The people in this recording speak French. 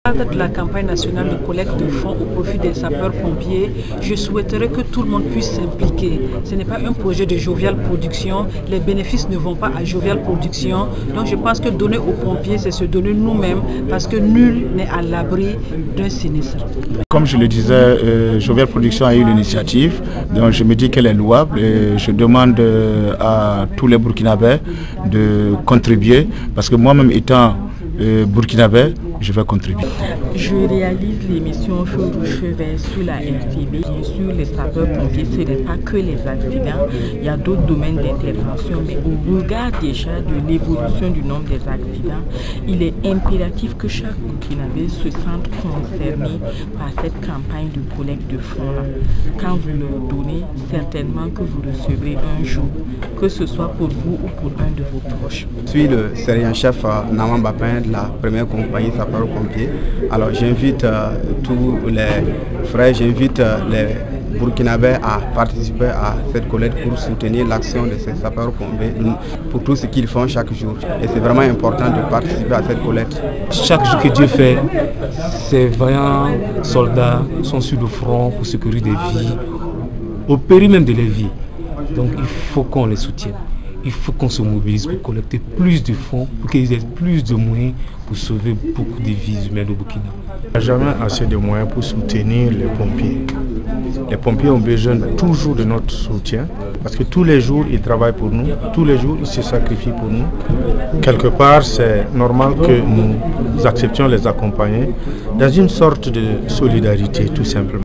De la campagne nationale de collecte de fonds au profit des sapeurs-pompiers, je souhaiterais que tout le monde puisse s'impliquer. Ce n'est pas un projet de Jovial Production, les bénéfices ne vont pas à Jovial Production, donc je pense que donner aux pompiers, c'est se donner nous-mêmes, parce que nul n'est à l'abri d'un sinistre. Comme je le disais, Jovial Production a eu l'initiative, donc je me dis qu'elle est louable et je demande à tous les Burkinabés de contribuer, parce que moi-même étant burkinabé, je vais contribuer. Je réalise l'émission Feu rouge feu vert sur la RTB. Bien sûr, les sapeurs-pompiers, ce n'est pas que les accidents. Il y a d'autres domaines d'intervention, mais au regard déjà de l'évolution du nombre des accidents, il est impératif que chaque Burkinabé se sente concerné par cette campagne de collecte de fonds-là. Quand vous leur donnez, certainement que vous recevrez un jour, que ce soit pour vous ou pour un de vos proches. Je suis le sergent-chef Naman Bapin de la première compagnie sapeurs-pompiers. Alors j'invite tous les frères, j'invite les Burkinabés à participer à cette collecte pour soutenir l'action de ces sapeurs-pompiers pour tout ce qu'ils font chaque jour. Et c'est vraiment important de participer à cette collecte. Chaque jour que Dieu fait, ces vaillants soldats sont sur le front pour secourir des vies, au péril même de les vies. Donc il faut qu'on les soutienne. Il faut qu'on se mobilise pour collecter plus de fonds, pour qu'ils aient plus de moyens pour sauver beaucoup de vies humaines au Burkina. Il n'y a jamais assez de moyens pour soutenir les pompiers. Les pompiers ont besoin toujours de notre soutien parce que tous les jours ils travaillent pour nous, tous les jours ils se sacrifient pour nous. Quelque part, c'est normal que nous acceptions les accompagner dans une sorte de solidarité tout simplement.